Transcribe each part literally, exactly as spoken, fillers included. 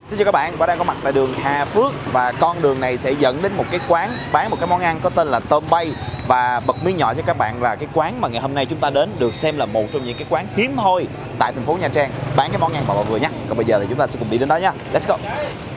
Xin chào các bạn, bạn đang có mặt tại đường Hà Phước và con đường này sẽ dẫn đến một cái quán bán một cái món ăn có tên là tôm bay. Và bật mí nhỏ cho các bạn là cái quán mà ngày hôm nay chúng ta đến được xem là một trong những cái quán hiếm hoi tại thành phố Nha Trang bán cái món ăn mà bạn vừa nhắc. Còn bây giờ thì chúng ta sẽ cùng đi đến đó nha. Let's go.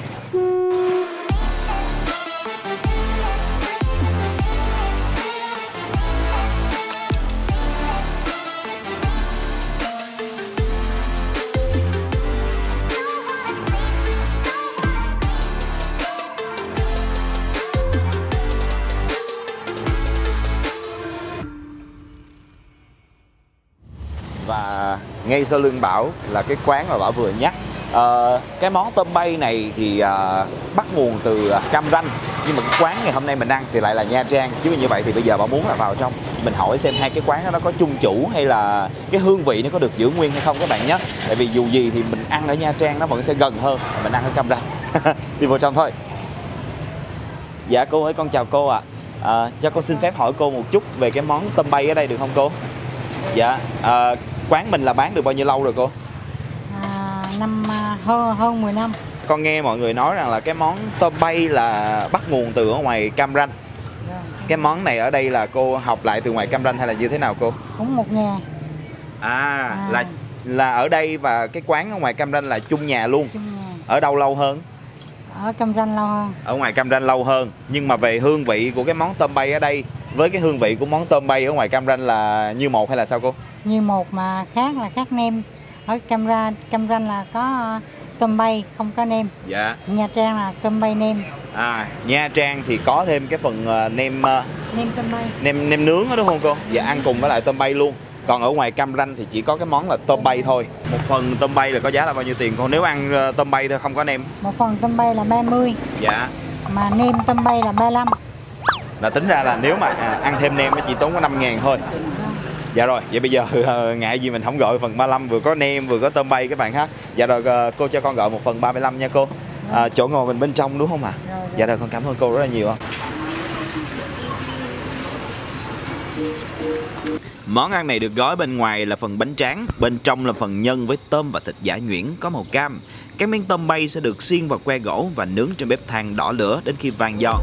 Và ngay sau lưng Bảo là cái quán mà Bảo vừa nhắc. Ờ, cái món tôm bay này thì uh, bắt nguồn từ Cam Ranh, nhưng mà cái quán ngày hôm nay mình ăn thì lại là Nha Trang. Chứ như vậy thì bây giờ Bảo muốn là vào trong mình hỏi xem hai cái quán đó nó có chung chủ hay là cái hương vị nó có được giữ nguyên hay không các bạn nhé. Tại vì dù gì thì mình ăn ở Nha Trang nó vẫn sẽ gần hơn mình ăn ở Cam Ranh. Đi vào trong thôi. Dạ cô ơi, con chào cô ạ. à. À, cho con xin phép hỏi cô một chút về cái món tôm bay ở đây được không cô? Dạ, à, quán mình là bán được bao nhiêu lâu rồi cô? À, năm hơn hơn mười năm. Con nghe mọi người nói rằng là cái món tôm bay là bắt nguồn từ ở ngoài Cam Ranh. Cái món này ở đây là cô học lại từ ngoài Cam Ranh hay là như thế nào cô? Cũng một nhà. À, à. là là ở đây và cái quán ở ngoài Cam Ranh là chung nhà luôn. Chung nhà. Ở đâu lâu hơn? Ở Cam Ranh lâu hơn. Ở ngoài Cam Ranh lâu hơn. Nhưng mà về hương vị của cái món tôm bay ở đây với cái hương vị của món tôm bay ở ngoài Cam Ranh là như một hay là sao cô? Như một mà khác là khác nem. Ở Cam Ranh, Cam Ranh là có uh, tôm bay không có nem. Dạ. Nha Trang là tôm bay nem. À, Nha Trang thì có thêm cái phần uh, nem uh, nem tôm bay. Nem nem nướng đó đúng không cô? Dạ, ăn cùng với lại tôm bay luôn. Còn ở ngoài Cam Ranh thì chỉ có cái món là tôm bay thôi. Một phần tôm bay là có giá là bao nhiêu tiền cô? Nếu ăn uh, tôm bay thôi không có nem. Một phần tôm bay là ba mươi. Dạ. Mà nem tôm bay là ba mươi lăm. Là tính ra là nếu mà à, ăn thêm nem nó chỉ tốn có năm ngàn thôi. Dạ rồi, vậy bây giờ uh, ngại gì mình không gọi phần ba mươi lăm, vừa có nem vừa có tôm bay các bạn ha. Dạ rồi, uh, cô cho con gọi một phần ba mươi lăm nha cô. À, chỗ ngồi mình bên trong đúng không ạ? À? Dạ rồi, con cảm ơn cô rất là nhiều. Món ăn này được gói bên ngoài là phần bánh tráng, bên trong là phần nhân với tôm và thịt giã nhuyễn có màu cam. Các miếng tôm bay sẽ được xiên vào que gỗ và nướng trên bếp than đỏ lửa đến khi vàng giòn.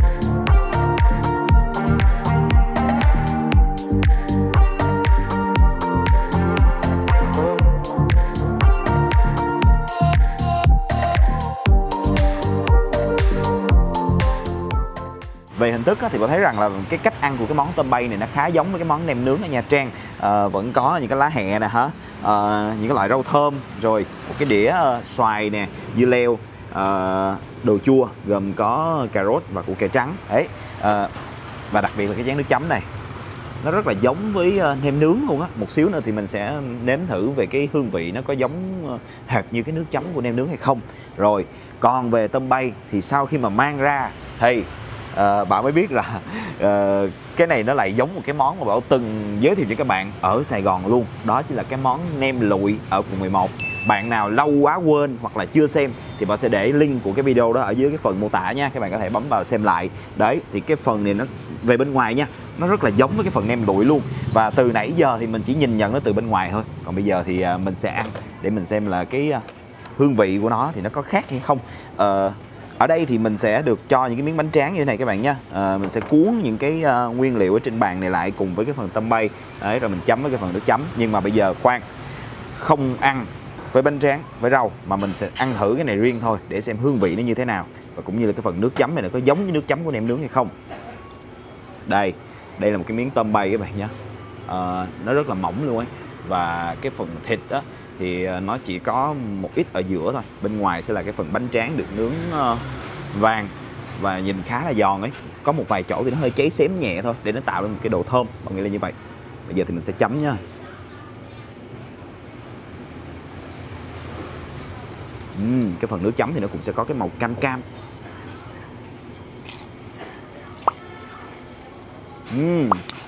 Về hình thức thì tôi thấy rằng là cái cách ăn của cái món tôm bay này nó khá giống với cái món nem nướng ở Nha Trang. À, vẫn có những cái lá hẹ nè hả, à, những cái loại rau thơm, rồi một cái đĩa uh, xoài nè, dưa leo, uh, đồ chua gồm có cà rốt và củ cải trắng ấy, uh, và đặc biệt là cái chén nước chấm này nó rất là giống với uh, nem nướng luôn á. Một xíu nữa thì mình sẽ nếm thử về cái hương vị nó có giống uh, hệt như cái nước chấm của nem nướng hay không. Rồi còn về tôm bay thì sau khi mà mang ra thì Uh, bạn mới biết là uh, cái này nó lại giống một cái món mà Bảo từng giới thiệu cho các bạn ở Sài Gòn luôn. Đó chính là cái món nem lụi ở quận mười một. Bạn nào lâu quá quên hoặc là chưa xem thì Bảo sẽ để link của cái video đó ở dưới cái phần mô tả nha. Các bạn có thể bấm vào xem lại. Đấy, thì cái phần này nó về bên ngoài nha, nó rất là giống với cái phần nem lụi luôn. Và từ nãy giờ thì mình chỉ nhìn nhận nó từ bên ngoài thôi. Còn bây giờ thì uh, mình sẽ ăn để mình xem là cái uh, hương vị của nó thì nó có khác hay không. uh, Ở đây thì mình sẽ được cho những cái miếng bánh tráng như thế này các bạn nhé. À, mình sẽ cuốn những cái uh, nguyên liệu ở trên bàn này lại cùng với cái phần tôm bay. Đấy, rồi mình chấm với cái phần nước chấm. Nhưng mà bây giờ khoan, không ăn với bánh tráng, với rau, mà mình sẽ ăn thử cái này riêng thôi để xem hương vị nó như thế nào. Và cũng như là cái phần nước chấm này nó có giống như nước chấm của nem nướng hay không. Đây, đây là một cái miếng tôm bay các bạn nhé. À, nó rất là mỏng luôn ấy. Và cái phần thịt đó thì nó chỉ có một ít ở giữa thôi. Bên ngoài sẽ là cái phần bánh tráng được nướng uh, vàng và nhìn khá là giòn ấy. Có một vài chỗ thì nó hơi cháy xém nhẹ thôi để nó tạo ra một cái độ thơm. Bạn nghĩ là như vậy. Bây giờ thì mình sẽ chấm nha. uhm, Cái phần nước chấm thì nó cũng sẽ có cái màu cam cam. uhm.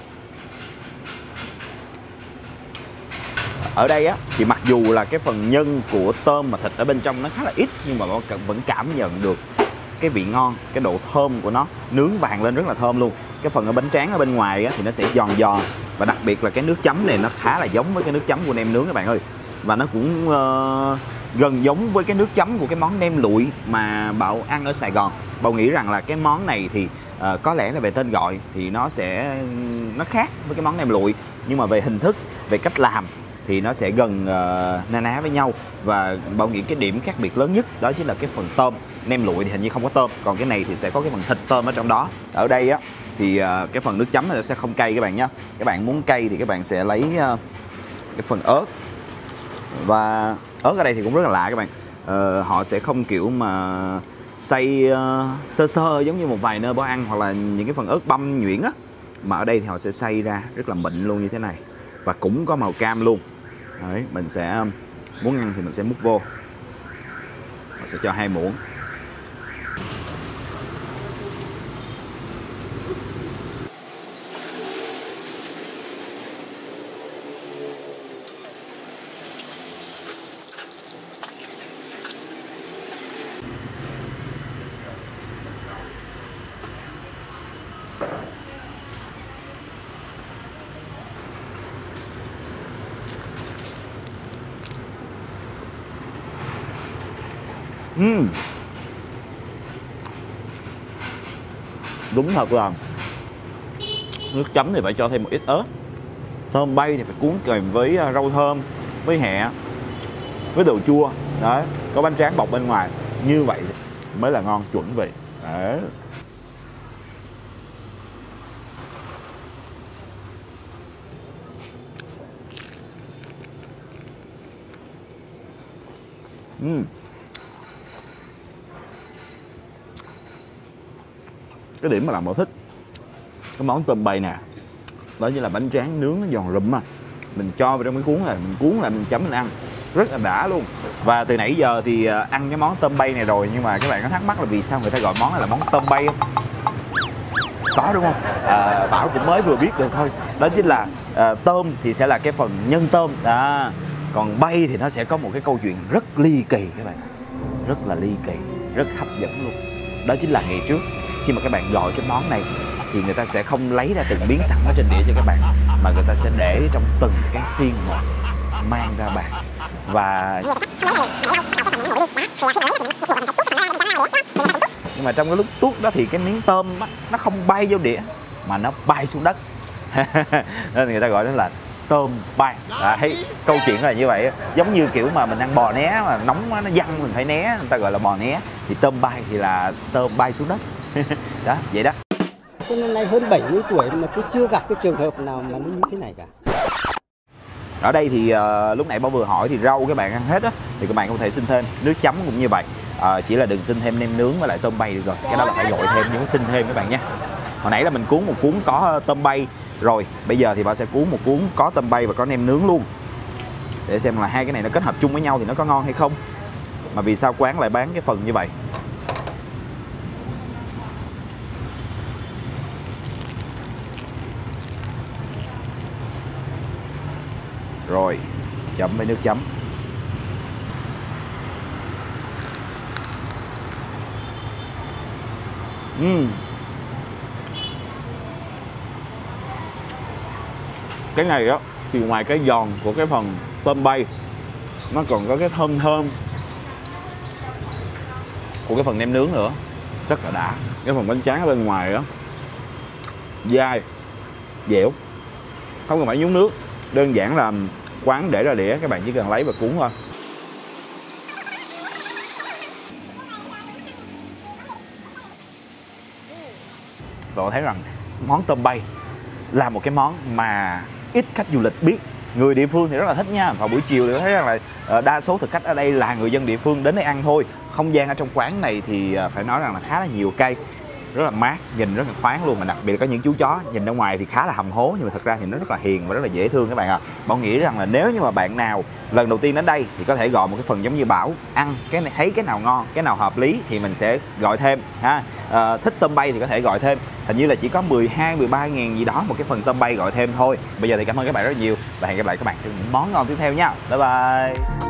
Ở đây á thì mặc dù là cái phần nhân của tôm và thịt ở bên trong nó khá là ít, nhưng mà bạn vẫn cảm nhận được cái vị ngon, cái độ thơm của nó, nướng vàng lên rất là thơm luôn. Cái phần ở bánh tráng ở bên ngoài á, thì nó sẽ giòn giòn, và đặc biệt là cái nước chấm này nó khá là giống với cái nước chấm của nem nướng các bạn ơi. và nó cũng uh, gần giống với cái nước chấm của cái món nem lụi mà Bảo ăn ở Sài Gòn. Bảo nghĩ rằng là cái món này thì uh, có lẽ là về tên gọi thì nó sẽ nó khác với cái món nem lụi, nhưng mà về hình thức, về cách làm thì nó sẽ gần uh, na ná với nhau. Và Bảo nghĩ cái điểm khác biệt lớn nhất đó chính là cái phần tôm. Nem lụi thì hình như không có tôm, còn cái này thì sẽ có cái phần thịt tôm ở trong đó. Ở đây á thì uh, cái phần nước chấm nó sẽ không cay các bạn nhé. Các bạn muốn cay thì các bạn sẽ lấy uh, cái phần ớt, và ớt ở đây thì cũng rất là lạ các bạn. Uh, họ sẽ không kiểu mà xay uh, sơ sơ giống như một vài nơi Bảo ăn, hoặc là những cái phần ớt băm nhuyễn á, mà ở đây thì họ sẽ xay ra rất là mịn luôn như thế này, và cũng có màu cam luôn. Đấy, mình sẽ muốn ăn thì mình sẽ múc vô. Họ sẽ cho hai muỗng. Uhm. Đúng thật là nước chấm thì phải cho thêm một ít ớt, tôm bay thì phải cuốn kèm với rau thơm, với hẹ, với đồ chua. Đấy, có bánh tráng bọc bên ngoài, như vậy mới là ngon chuẩn vị. Đấy. Uhm. Cái điểm mà làm Bảo thích cái món tôm bay nè, đó như là bánh tráng nướng nó giòn rụm, mà mình cho vào trong cái cuốn này, mình cuốn lại mình chấm mình ăn rất là đã luôn. Và từ nãy giờ thì ăn cái món tôm bay này rồi, nhưng mà các bạn có thắc mắc là vì sao người ta gọi món này là món tôm bay không? Có đúng không? À, Bảo cũng mới vừa biết được thôi. Đó chính là à, tôm thì sẽ là cái phần nhân tôm đó, còn bay thì nó sẽ có một cái câu chuyện rất ly kỳ các bạn, rất là ly kỳ, rất hấp dẫn luôn. Đó chính là ngày trước khi mà các bạn gọi cái món này thì người ta sẽ không lấy ra từng miếng sẵn ở trên đĩa cho các bạn, mà người ta sẽ để trong từng cái xiên một, mang ra bàn. Và nhưng mà trong cái lúc tuốt đó thì cái miếng tôm đó, nó không bay vô đĩa mà nó bay xuống đất. Nên người ta gọi đó là tôm bay. À, thấy câu chuyện là như vậy, giống như kiểu mà mình ăn bò né mà nóng quá nó văng mình phải né, người ta gọi là bò né. Thì tôm bay thì là tôm bay xuống đất. Đó, vậy đó. Tôi năm nay hơn bảy mươi tuổi mà tôi chưa gặp cái trường hợp nào mà nó như thế này cả. Ở đây thì uh, lúc nãy Bảo vừa hỏi thì rau các bạn ăn hết á, thì các bạn có thể xin thêm. Nước chấm cũng như vậy, uh, chỉ là đừng xin thêm nem nướng với lại tôm bay được rồi. Cái đó là phải gọi thêm, nhưng xin thêm các bạn nhé. Hồi nãy là mình cuốn một cuốn có tôm bay rồi, bây giờ thì Bảo sẽ cuốn một cuốn có tôm bay và có nem nướng luôn, để xem là hai cái này nó kết hợp chung với nhau thì nó có ngon hay không, mà vì sao quán lại bán cái phần như vậy. Rồi, chấm với nước chấm. Uhm. Cái này á thì ngoài cái giòn của cái phần tôm bay, nó còn có cái thơm thơm của cái phần nem nướng nữa, rất là đã. Cái phần bánh tráng ở bên ngoài á dai, dẻo, không cần phải nhúng nước, đơn giản là quán để ra đĩa, các bạn chỉ cần lấy và cuốn thôi. Và tôi thấy rằng món tôm bay là một cái món mà ít khách du lịch biết. Người địa phương thì rất là thích nha. Vào buổi chiều thì tôi thấy rằng là đa số thực khách ở đây là người dân địa phương đến đây ăn thôi. Không gian ở trong quán này thì phải nói rằng là khá là nhiều cây, rất là mát, nhìn rất là thoáng luôn. Mà đặc biệt là có những chú chó nhìn ra ngoài thì khá là hầm hố, nhưng mà thật ra thì nó rất là hiền và rất là dễ thương các bạn ạ. À. Bảo nghĩ rằng là nếu như mà bạn nào lần đầu tiên đến đây thì có thể gọi một cái phần giống như Bảo, ăn cái này thấy cái nào ngon, cái nào hợp lý thì mình sẽ gọi thêm ha. À, thích tôm bay thì có thể gọi thêm, hình như là chỉ có mười hai mười ba ngàn gì đó một cái phần tôm bay gọi thêm thôi. Bây giờ thì cảm ơn các bạn rất nhiều và hẹn gặp lại các bạn trong những món ngon tiếp theo nha. Bye bye.